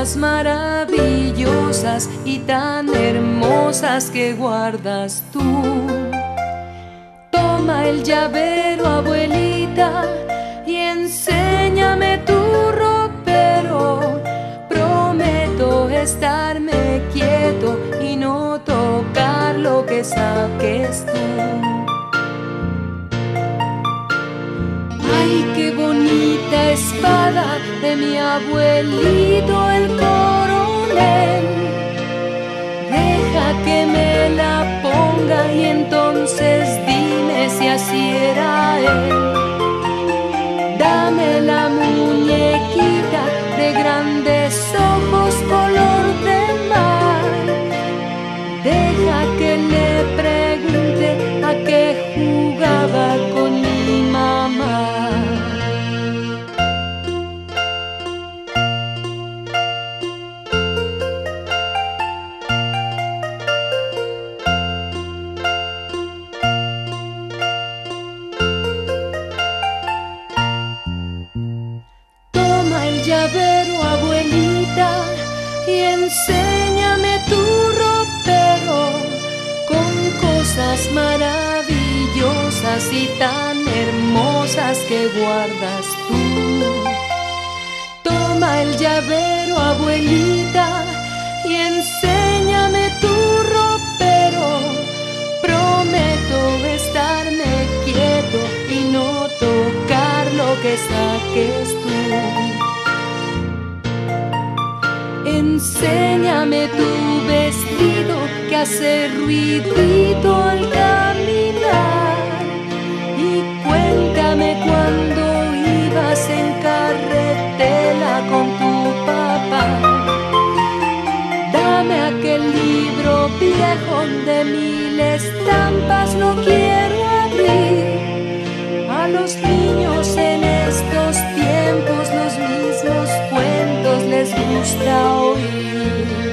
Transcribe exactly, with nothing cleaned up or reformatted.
cosas maravillosas y tan hermosas que guardas tú. Toma el llavero, abuelita, y enséñame tu ropero. Prometo estarme quieto y no tocar lo que saques tú. Ay, qué bonita espada de mi abuelito el coronel. Deja que me la ponga y entonces dime si así era él. Dame la muñequita de grandes ojos color de mar. Deja que le pregunte a qué jugaba con mi mamá. Llavero, abuelita, y enséñame tu ropero con cosas maravillosas y tan hermosas que guardas tú. Toma el llavero, abuelita, y enséñame tu ropero. Prometo estarme quieto y no tocar lo que saques tú. Enséñame tu vestido que hace ruidito al caminar. Y cuéntame cuando ibas en carretela con tu papá. Dame aquel libro viejo de mil estampas, lo quiero abrir. A los niños en estos tiempos los mismos cuentos les gusta oír.